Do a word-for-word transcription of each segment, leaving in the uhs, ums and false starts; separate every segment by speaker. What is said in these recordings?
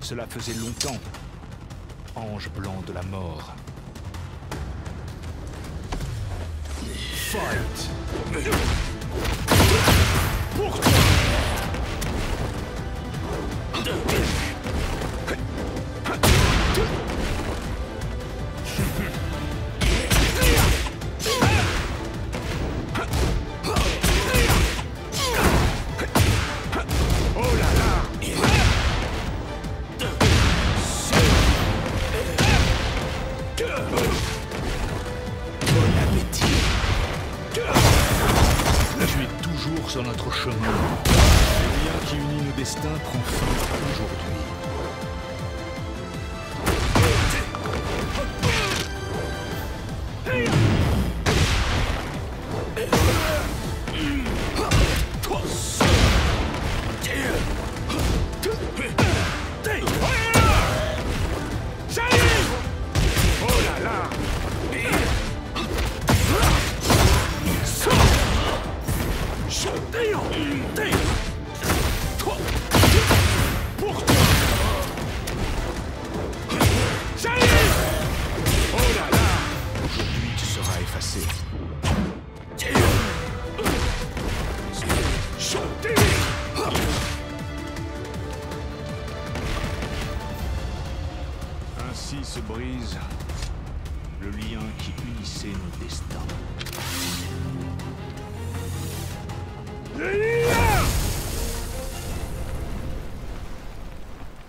Speaker 1: Cela faisait longtemps. Ange blanc de la mort. Fight! Pour toi! Sur notre chemin, le lien qui unit nos destins prend fin aujourd'hui. Ainsi se brise le lien qui unissait nos destins.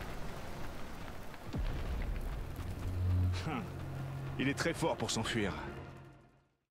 Speaker 1: Il est très fort pour s'enfuir.